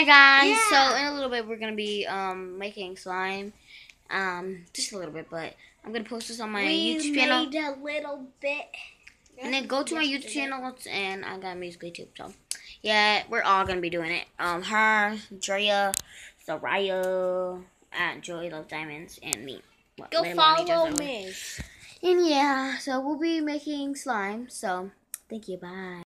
guys, Yeah. so in a little bit we're gonna be making slime. Just a little bit, but I'm gonna post this on my YouTube channel. We made a little bit. And then go to my YouTube channel, and I got Musical.ly too. So yeah, we're all gonna be doing it. Her, Drea, Soraya, at Joey Loves Diamonds, and me. Well, Go later on, follow me. And yeah, so we'll be making slime. So thank you. Bye.